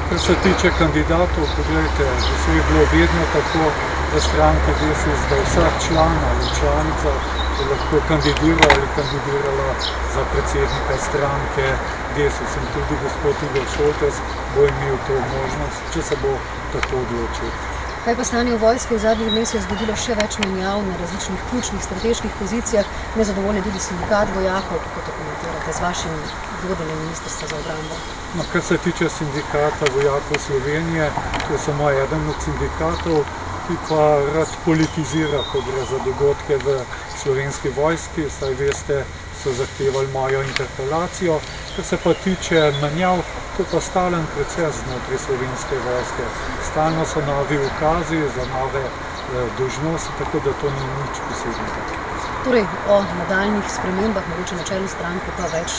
Kar se tiče kandidatov, pogledajte, vse je bilo vedno tako v stranki Desus, da vsak član ali članica je lahko kandidiral ali kandidirala za predsednika stranke Desus in tudi gospod Igor Šoltes bo imel to možnost, če se bo tako odločil. Kaj pa stanje v vojski? V zadnjih dneh se je zgodilo še več menjav na različnih ključnih strateških pozicijah, nezadovoljen tudi sindikat vojakov, kako to komentirate z vašim vodenjem Ministrstva za obrambo? No, kar se tiče sindikata vojakov Slovenije, to je samo eden od sindikatov, ki pa rad politizira, ko gre za dogodke v Slovenski vojski, saj veste, so zahtevali mojo interpelacijo. Kar se pa tiče menjav, to pa stalen proces znotraj Slovenske vojske. Stalno so novi ukazi za nove dolžnosti, tako da to ni nič posebnega. Torej, o nadaljnjih spremembah, mogoče na čelu stranke pa več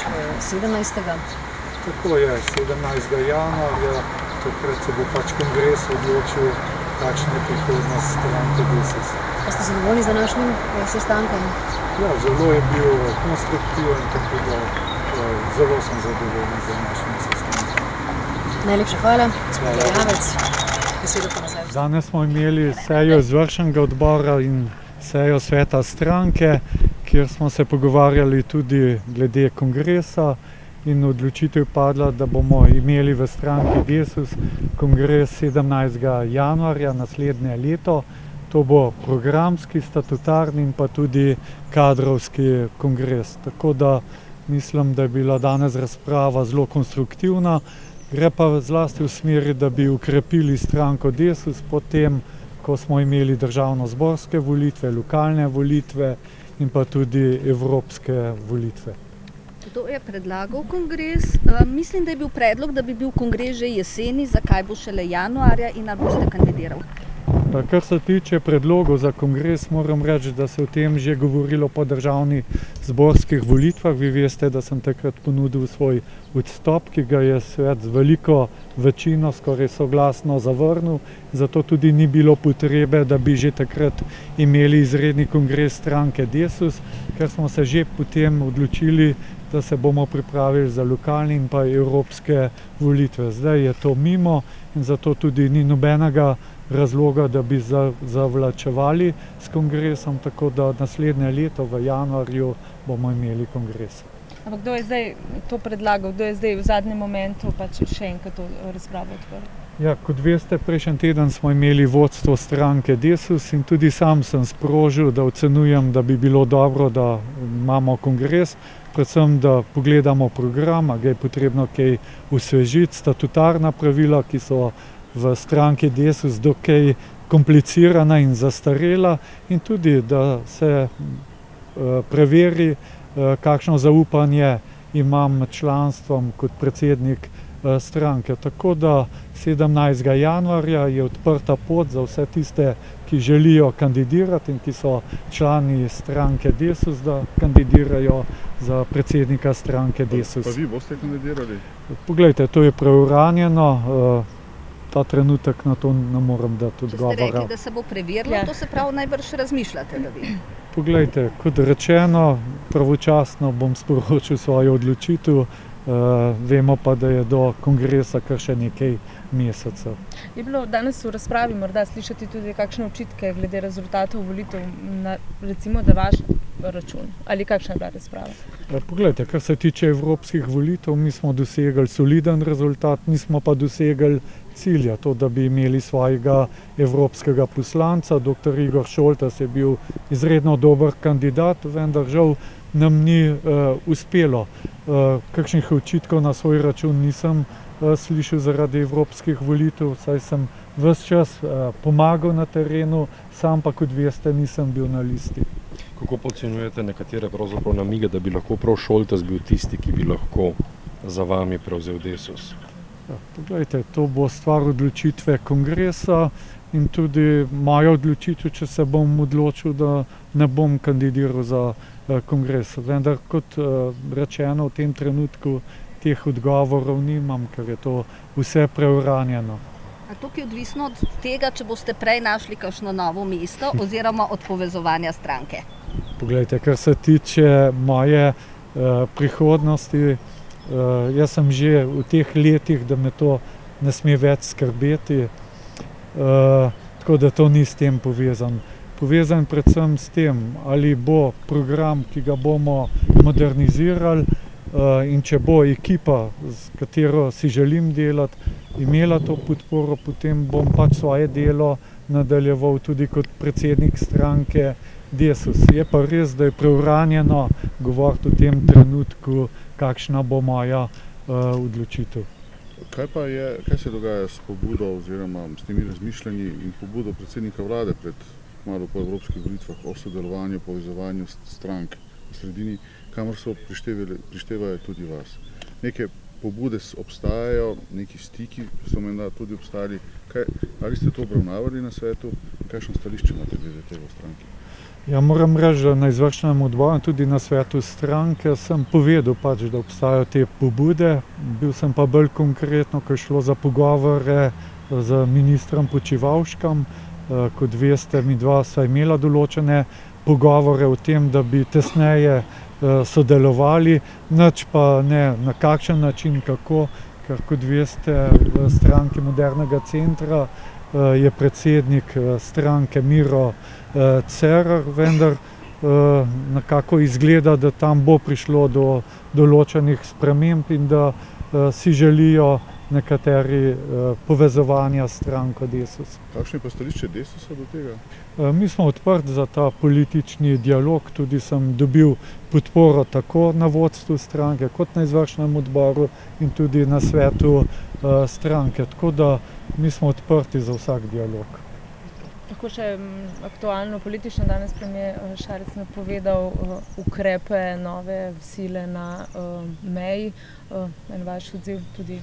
17. Tako je, 17. januarja, takrat se bo pač kongres odločil, kakšna je prihodnost stranke Desus. Pa ste zadovoljni z današnjim sestankom? Ja, zelo je bil konstruktiven, tako da zelo sem zadovoljen z današnjim sestankom. Najlepša hvala, gospod Erjavec. Besedo pa nazaj. Danes smo imeli sejo izvršnega odbora in sejo sveta stranke, kjer smo se pogovarjali tudi glede kongresa in odločitev padla, da bomo imeli v stranki Desus kongres 17. januarja naslednje leto. To bo programski, statutarni in pa tudi kadrovski kongres. Tako da mislim, da je bila danes razprava zelo konstruktivna. Gre pa zlasti v smeri, da bi ukrepili stranko Desus potem, ko smo imeli državno-zborske volitve, lokalne volitve in pa tudi evropske volitve. Kdo je predlagal kongres? Mislim, da je bil predlog, da bi bil kongres že jeseni, zakaj bo šele januarja in ali boste kandidirali? Kar se tiče predlogov za kongres, moram reči, da se o tem že govorilo po državnih zborskih volitvah. Vi veste, da sem takrat ponudil svoj odstop, ki ga je svet z veliko večino skoraj soglasno zavrnil. Zato tudi ni bilo potrebe, da bi že takrat imeli izredni kongres stranke Desus, ker smo se že potem odločili, da se bomo pripravili za lokalne in pa evropske volitve. Zdaj je to mimo in zato tudi ni nobenega razloga, da bi zavlačevali s kongresom, tako da naslednje leto v januarju bomo imeli kongres. Ampak kdo je zdaj to predlagal, kdo je zdaj v zadnjem momentu pač še enkrat to razpravo odprl? Ja, kot veste, prejšnji teden smo imeli vodstvo stranke Desus in tudi sam sem sprožil, da ocenujem, da bi bilo dobro, da imamo kongres, predvsem, da pogledamo program, a ga je potrebno kaj osvežiti, statutarna pravila, ki so v stranki Desus dokaj komplicirana in zastarela in tudi, da se preveri, kakšno zaupanje imam med članstvom kot predsednik stranke. Tako da 17. januarja je odprta pot za vse tiste, ki želijo kandidirati in ki so člani stranke Desus, da kandidirajo za predsednika stranke Desus. Pa vi boste kandidirali? Poglejte, to je preuranjeno. Ta trenutek na to ne morem dati odgovora. Če ste rekli, da se bo preverilo, to se pravi najbrž razmišljate, da vi? Poglejte, kot rečeno, pravočasno bom sporočil svojo odločitev, vemo pa, da je do kongresa kar še nekaj mesecev. Je bilo danes v razpravi morda slišati tudi kakšne očitke glede rezultatov volitev na recimo da vaš račun? Ali kakšna je bila razprava? Poglejte, kar se tiče evropskih volitev, mi smo dosegli soliden rezultat, nismo pa dosegli cilja, to, da bi imeli svojega evropskega poslanca. Dr. Igor Šoltes je bil izredno dober kandidat, vendar žal nam ni uspelo. Kakšnih očitkov na svoj račun nisem slišal zaradi evropskih volitev, saj sem ves čas pomagal na terenu, sam pa, kot veste, nisem bil na listi. Kako ocenjujete nekatere pravzaprav namige, da bi lahko prav Šoltes bil tisti, ki bi lahko za vami prevzel Desus? Poglejte, to bo stvar odločitve kongresa in tudi moja odločitev, če se bom odločil, da ne bom kandidiral za kongres. Vendar, kot rečeno, v tem trenutku teh odgovorov nimam, ker je to vse preuranjeno. A tukaj je odvisno od tega, če boste prej našli kakšno novo mesto oziroma od povezovanja stranke? Poglejte, kar se tiče moje prihodnosti, jaz sem že v teh letih, da me to ne sme več skrbeti. Tako da to ni s tem povezan. Povezan predvsem s tem, ali bo program, ki ga bomo modernizirali, in če bo ekipa, s katero si želim delati, imela to podporo, potem bom pač svoje delo nadaljeval tudi kot predsednik stranke Desus. Je pa res, da je preuranjeno govoriti v tem trenutku, kakšna bo moja odločitev. Kaj se dogaja s pobudo oziroma s temi razmišljanji in pobudo predsednika vlade pred kmalu po evropskih volitvah o sodelovanju, povezovanju strank v sredini, kamor so prištevajo tudi vas? Neke pobude obstajajo, neki stiki so menda tudi obstajali. Ali ste to obravnavali na svetu? Kakšno stališče imate glede tega v stranki? Ja, moram reči, da na izvršnem odboru in tudi na svetu stranke sem povedal pač, da obstajajo te pobude. Bil sem pa bolj konkretno, ko je šlo za pogovore z ministrom Počivalškom. Kot veste, midva sva imela določene pogovore o tem, da bi tesneje sodelovali, nič pa ne na kakšen način, kako, ker kot veste, v stranki Modernega centra je predsednik stranke Miro Cerar, vendar nekako izgleda, da tam bo prišlo do določenih sprememb in da si želijo nekateri povezovanja s stranko Desus. Kakšno je pa stališče Desusa do tega? Mi smo odprti za ta politični dialog, tudi sem dobil podporo tako na vodstvu stranke kot na izvršnem odboru in tudi na svetu stranke, tako da mi smo odprti za vsak dialog. Lahko še aktualno politično danes premier Šarec napovedal ukrepe, nove sile na meji, en vaš odziv tudi?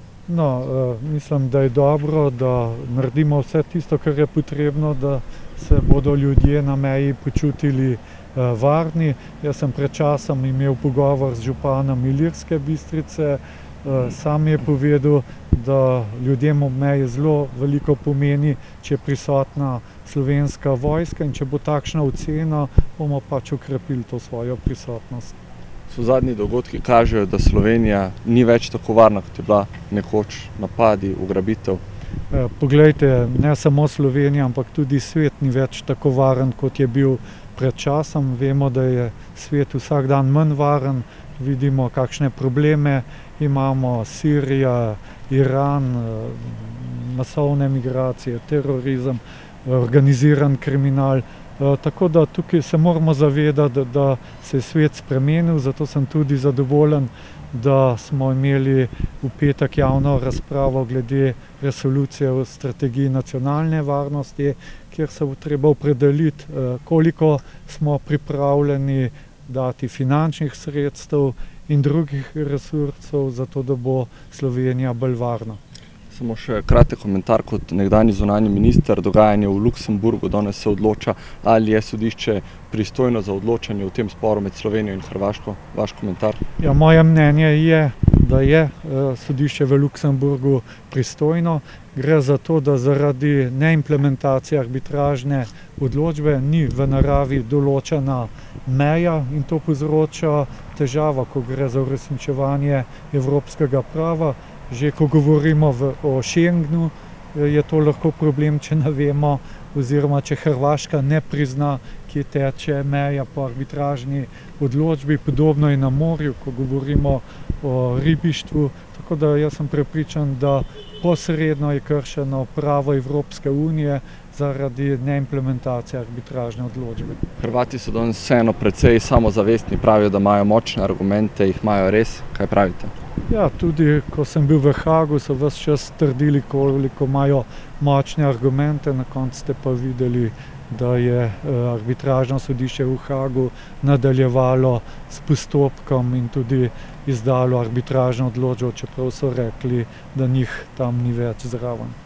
No, mislim, da je dobro, da naredimo vse tisto, kar je potrebno, da se bodo ljudje na meji počutili varni. Jaz sem pred časom imel pogovor z županom Ilirske Bistrice, sam je povedal, da ljudem ob meji zelo veliko pomeni, če je prisotna slovenska vojska in če bo takšna ocena, bomo pač okrepili to svojo prisotnost. So zadnji dogodki kažejo, da Slovenija ni več tako varna, kot je bila nekoč, napadi, ugrabitev? Poglejte, ne samo Slovenija, ampak tudi svet ni več tako varen, kot je bil pred časom. Vemo, da je svet vsak dan manj varen, vidimo, kakšne probleme imamo, Sirija, Iran, masovne migracije, terorizem, organiziran kriminal. Tako da tukaj se moramo zavedati, da se je svet spremenil, zato sem tudi zadovoljen, da smo imeli v petek javno razpravo glede resolucije o strategiji nacionalne varnosti, kjer se bo treba opredeliti, koliko smo pripravljeni dati finančnih sredstev in drugih resursov, zato da bo Slovenija bolj varna. Samo še kratek komentar kot nekdanji zunanji minister, dogajanje v Luksemburgu, danes se odloča, ali je sodišče pristojno za odločanje v tem sporu med Slovenijo in Hrvaško. Vaš komentar? Ja, moje mnenje je, da je sodišče v Luksemburgu pristojno. Gre za to, da zaradi neimplementacije arbitražne odločbe ni v naravi določena meja in to povzroča težavo, ko gre za uresničevanje evropskega prava. Že ko govorimo o Schengenu, je to lahko problem, če ne vemo, oziroma če Hrvaška ne prizna, kje teče meja po arbitražni odločbi. Podobno je na morju, ko govorimo o ribištvu. Tako da jaz sem prepričan, da posredno je kršeno pravo Evropske unije zaradi neimplementacije arbitražne odločbe. Hrvati so danes vseeno precej samozavestni, pravijo, da imajo močne argumente, jih imajo res. Kaj pravite? Ja, tudi ko sem bil v Hagu, so ves čas trdili, koliko imajo močne argumente, na koncu ste pa videli, da je arbitražno sodišče v Hagu nadaljevalo s postopkom in tudi izdalo arbitražno odločbo, čeprav so rekli, da njih tam ni več zraven.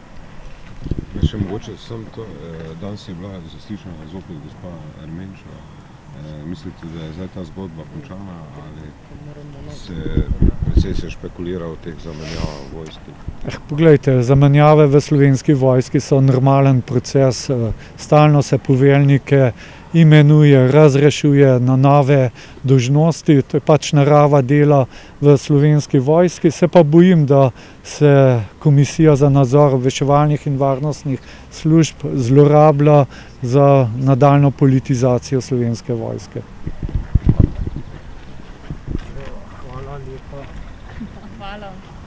Še mogoče sem to, danes je bila zaslišana zopet gospa Ermenčeva. Mislite, da je zdaj ta zgodba končana ali se precej špekulira o teh zamenjavah v vojski? Poglejte, zamenjave v Slovenski vojski so normalen proces. Stalno se poveljnike imenuje, razrešuje na nove dolžnosti. To je pač narava dela v Slovenski vojski. Se pa bojim, da se Komisija za nadzor obveščevalnih in varnostnih služb zlorablja za nadaljnjo politizacijo Slovenske vojske. Hvala.